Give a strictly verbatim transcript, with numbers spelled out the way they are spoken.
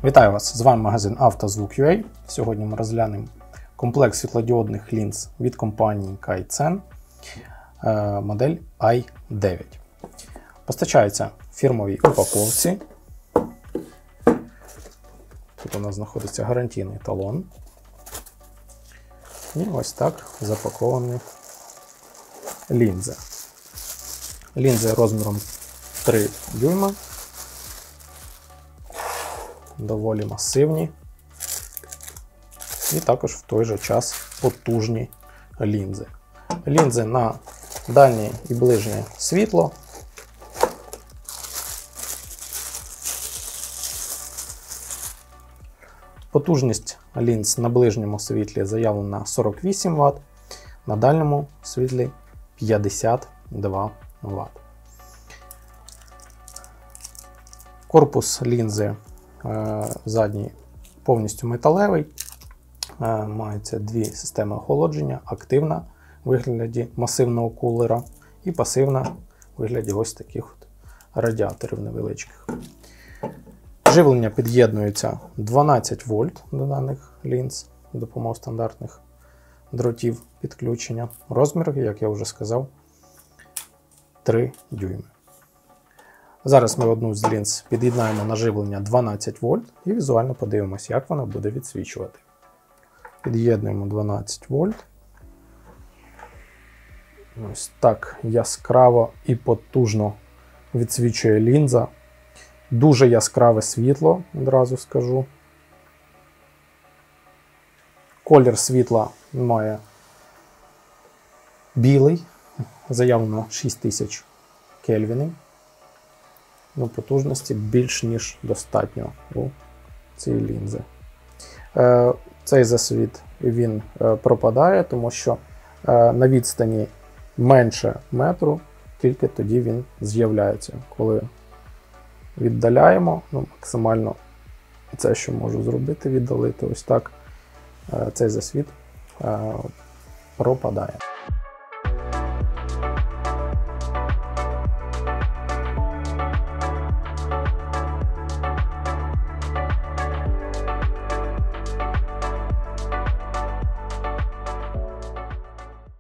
Вітаю вас! З вами магазин «Автозвук.ua». Сьогодні ми розглянемо комплект світлодіодних лінз від компанії Kaizen, модель ай дев'ять. Постачається в фірмовій упаковці. Тут у нас знаходиться гарантійний талон. І ось так запаковані лінзи. Лінзи розміром три дюйма. Доволі масивні і також в той же час потужні лінзи. Лінзи на дальнє і ближнє світло. Потужність лінз на ближньому світлі заявлена сорок вісім ватт, на дальньому світлі п'ятдесят два ватт. Корпус лінзи задній повністю металевий, мається дві системи охолодження: активна в вигляді масивного кулера і пасивна в вигляді ось таких от радіаторів невеличких. Живлення під'єднується дванадцять вольт до даних лінз за допомогою стандартних дротів підключення. Розмір, як я вже сказав, три дюйми. Зараз ми одну з лінз під'єднаємо на живлення дванадцять вольт і візуально подивимося, як вона буде відсвічувати. Під'єднуємо дванадцять вольт. Ось так яскраво і потужно відсвічує лінза. Дуже яскраве світло, одразу скажу. Колір світла має білий, заявлено шість тисяч кельвінів. Ну, потужності більш ніж достатньо у цієї лінзи. Е, цей засвіт він е, пропадає, тому що е, на відстані менше метру, тільки тоді він з'являється. Коли віддаляємо, ну, максимально це, що можу зробити, віддалити ось так, е, цей засвіт е, пропадає.